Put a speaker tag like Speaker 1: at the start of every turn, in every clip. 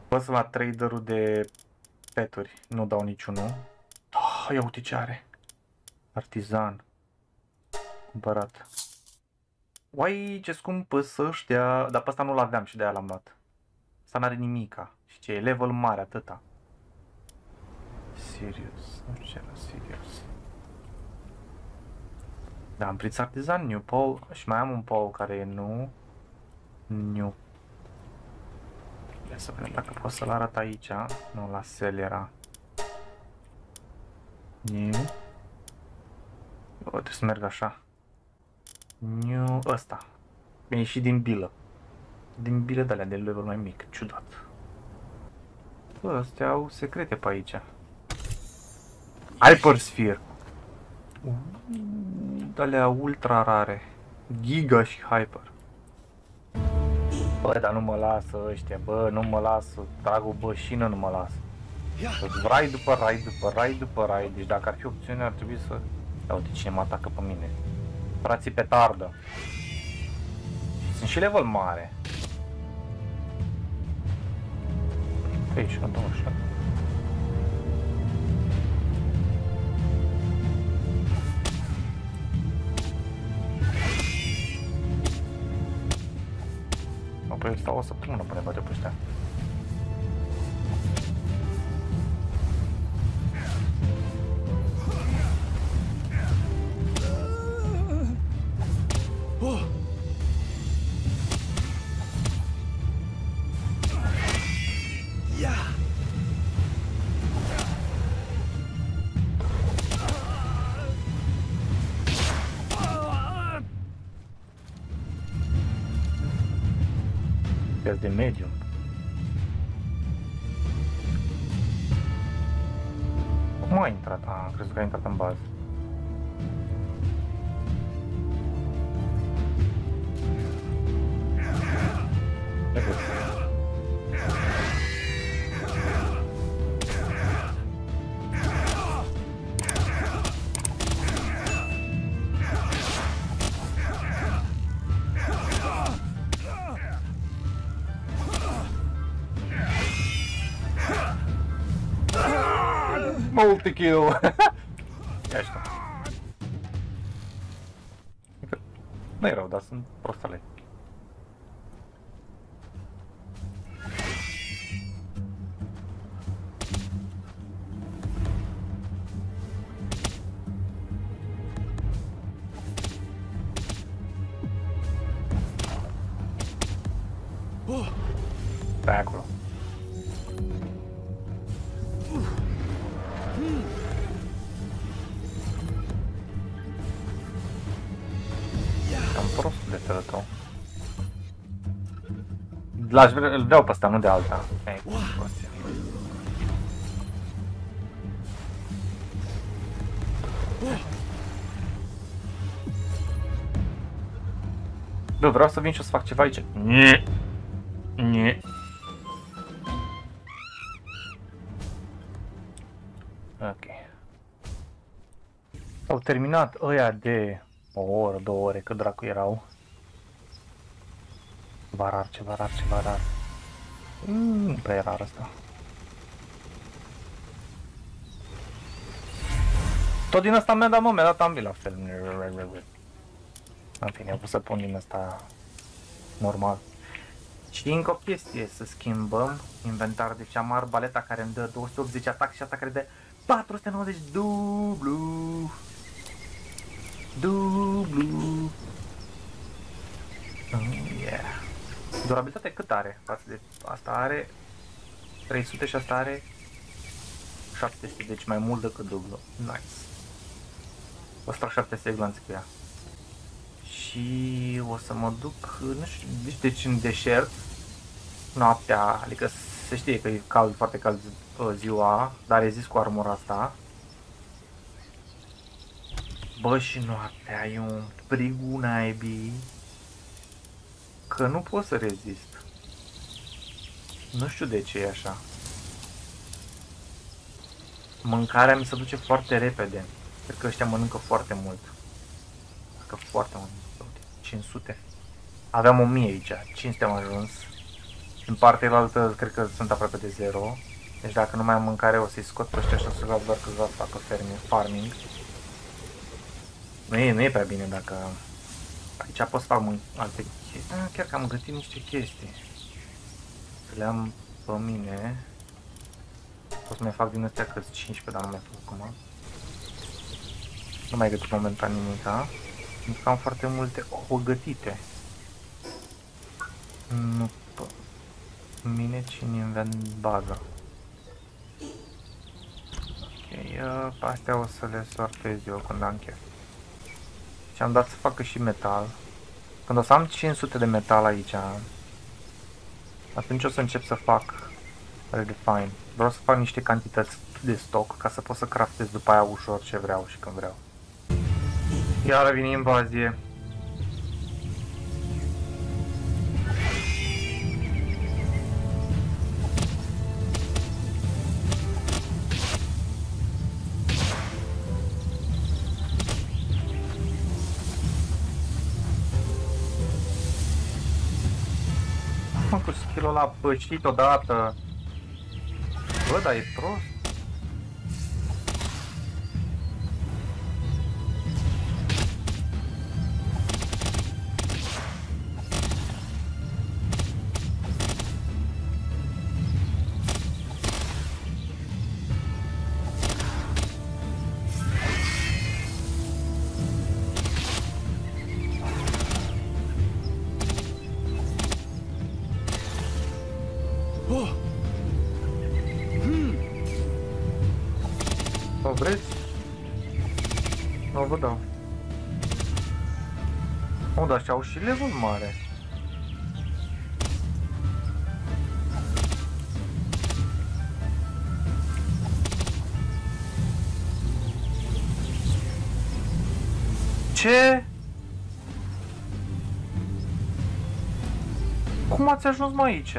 Speaker 1: Bă, sunt la traderul de peturi, nu dau niciunul. Oh, ia uite ce are. Artizan. Cumpărat. Uai, ce scumpă să ăștia. Dar pe ăsta nu l-aveam și de-aia l-am luat. Asta n-are nimica. Și ce e level mare, atâta. Serious. Nu știu ce era serious. Da, am prins artizan, new pole. Și mai am un pole care e nu. New. Ia să vedem dacă pot să-l arăt aici. Nu, la sel era. New. O, trebuie să merg așa. New, ăsta. Mi-a ieșit din bilă. Din bile de alea de level mai mic. Ciudat. Bă, astea au secrete pe aici. Hypersphere. De-alea ultra rare. Giga și Hyper. Bă, dar nu mă lasă ăștia, bă, nu mă lasă. Dragul bășină nu mă lasă. Rai după rai, după rai, după rai. Deci dacă ar fi opțiune ar trebui să... Ia uite cine mă atacă pe mine. Frații petardă. Sunt și level mare. Pe aici, nu așa. Păi stau o săptămână până bate pe ăștia. De medium. Cum a intrat? Am crezut că a intrat în bază. Multi-kill! Ia așa. Nu e rău, dar sunt prostale. Stai acolo. Cam prostul de felul tău. Îl vreau pe ăsta, nu de alta. E prostia. Bă, vreau să vin și o să fac ceva aici. Nie. Ok. S-au terminat ăia de o oră, 2 ore, cât dracu erau. Ceva rar. Nu prea e rar asta. Tot din asta mi-a dat ambii la fel. În fine, am pus să pun din asta normal. Și încă o chestie, să schimbăm inventar, deci am arbaleta care îmi dă 280 atac și asta care dă 490 dublu. Yeah. Durabilitate cât are? Față de asta are 300 și asta are 700, deci mai mult decât dublu. Nice. O să trag 700 glanțe cu ea. Și o să mă duc, nu știu, deci în deșert, noaptea, adică se știe că e cald, foarte cald ziua, dar rezist cu armura asta. Bă, și noaptea e un frigul naibii, că nu pot să rezist. Nu știu de ce e așa. Mâncarea mi se duce foarte repede. Cred că ăștia mănâncă foarte mult. Că foarte mult. 500. Aveam 1000 aici. 500 am ajuns. În partea altă cred că sunt aproape de 0. Deci dacă nu mai am mâncare o să-i scot pe ăștia și o să vreau doar câțiva să facă farming. Nu e prea bine dacă... Aici pot să fac alte chestii. Chiar că am gătit niște chestii. Să le am pe mine. Pot să mai fac din astea câți 15, dar nu mai fac acum. Nu mai gătit momentan nimica. Pentru că am foarte multe ouă gătite. Nu pe mine, ci în invent baza. Ok, astea o să le sortez eu când am chef. Și am dat să facă și metal. Când o să am 500 de metal aici, atunci o să încep să fac redefine. Vreau să fac niște cantități de stoc ca să pot să craftez după aia ușor ce vreau și când vreau. Iar vine invazie. Cu skill-ul ăla pășit odată. Bă, dar e prost. O vreți? O vă dau. O, dar și au și level mare. Ce? Cum ați ajuns mai aici?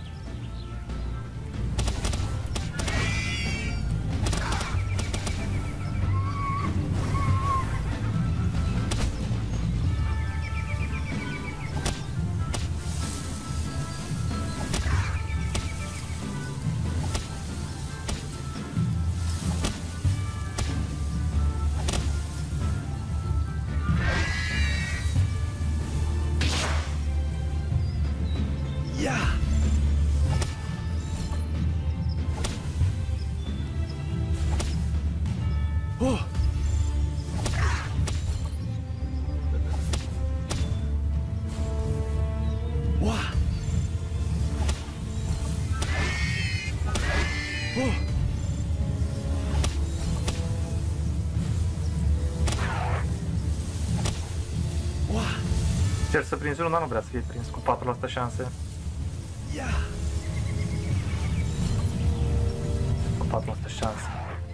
Speaker 1: Cer să prinzi unul, dar nu vrea să fie prins cu 4% șanse. Cu 4% șanse.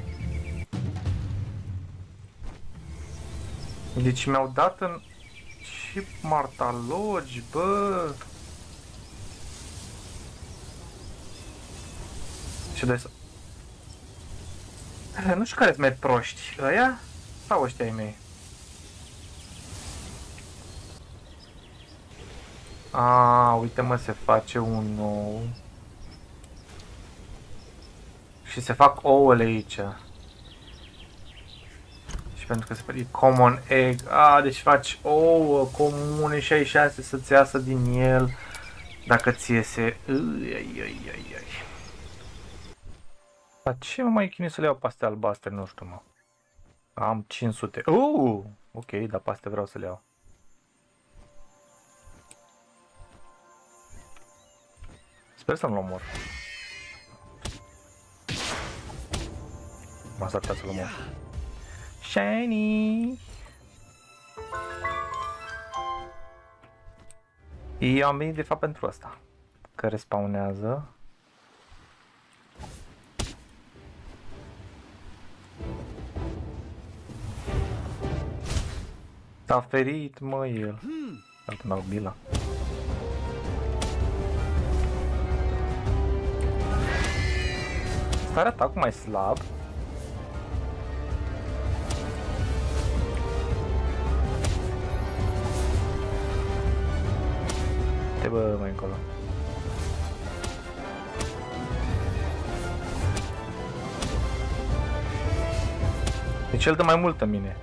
Speaker 1: Deci mi-au dat în și martalogi, bă. Și doi să... Nu știu care-s mai proști, ăia sau ăștia ai mei? A, uite mă, se face un nou. Și se fac ouăle aici. Și pentru că se face common egg. A, deci faci ouă comune și ai șanse să-ți iasă din el. Dacă ți iese... Dar ce mă mai chinui să le iau pe astea albastre? Nu știu, mă. Am 500. Ok, dar pe astea vreau să le iau. Sper să nu-l omor. M-a sartat să-l omor. Shiny! Eu am venit de fapt pentru asta. Că respawnează. S-a ferit, mă, el. Altă n-au bila. Starea atacul mai slab. Te bă mai încolo. Deci el dă mai mult în mine.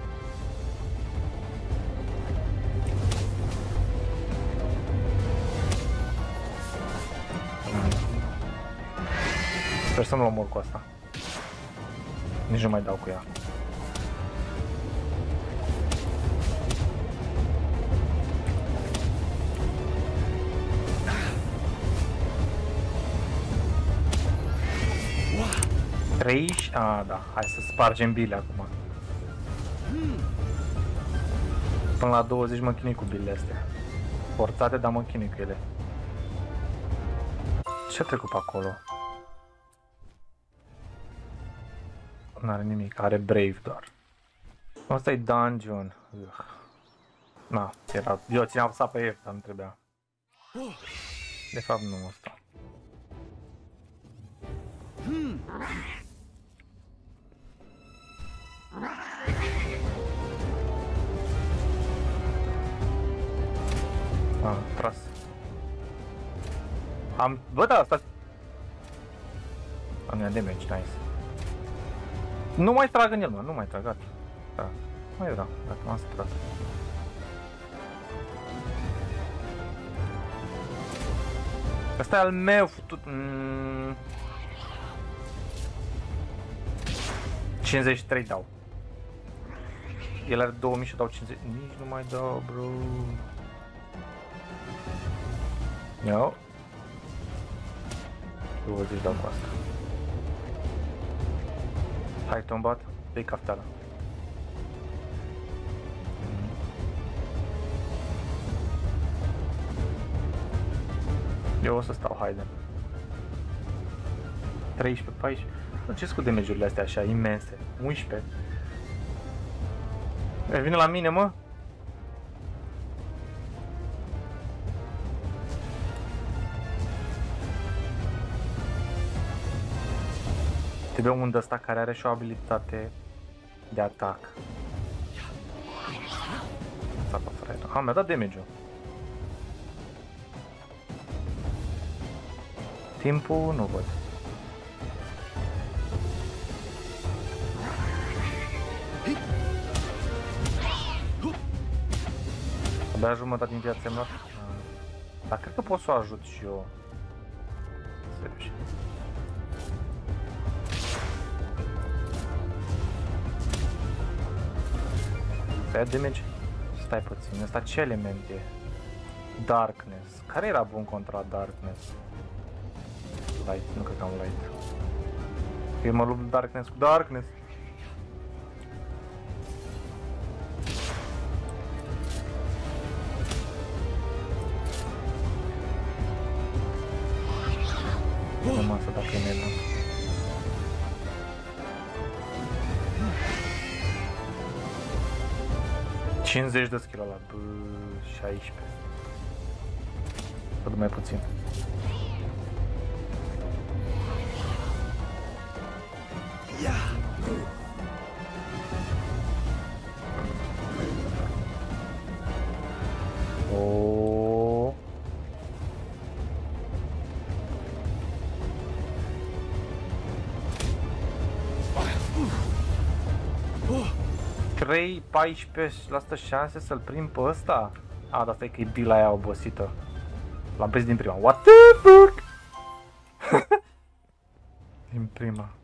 Speaker 1: Sper să nu-l omor cu asta. Nici nu mai dau cu ea. Trei. Ah, da. Hai să spargem bile acum. Până la 20 mă chinui cu bilele astea. Forțate, dar mă chinui cu ele. Ce-a trecut pe acolo? N-are nimic, are Brave doar. Asta e dungeon. Na, era... Eu țineam apăsat pe F, dar nu trebuia. De fapt nu asta. Ah, tras. Am... Bă, da, asta... Am damage, nice. Nu mai trag în el, mă, nu mai trag, gata. Da, mai era, gata, m-am stras. Ăsta e al meu, futut... 53 dau. El are 2000 și dau 50... Nici nu mai dau, bro. Yo. 20 dau cu asta. Hai, tombat, pe cafteala. Eu o să stau, haide. 13, 14. Ce-s cu damage-urile astea așa imense? 11. Vine la mine, mă. Trebuie un ăsta care are și o abilitate de atac. Ah, mi-a dat damage-ul. Timpul nu văd. Abia jumătate din viața mea. Dar cred că pot să o ajut și eu. Serios. Ia damage? Stai puțin, ăsta ce element e? Darkness. Care era bun contra Darkness? Light, nu cred că am Light. Eu mă lupt Darkness cu Darkness. Nu mă să dacă e nebun. $50 de skill ăla, bă, 16. Văd mai puțin. Oh. Trei 14% șanse să-l prind pe ăsta? A, dar asta e că e bila aia obosită. L-am prins din prima. What the fuck? Din prima.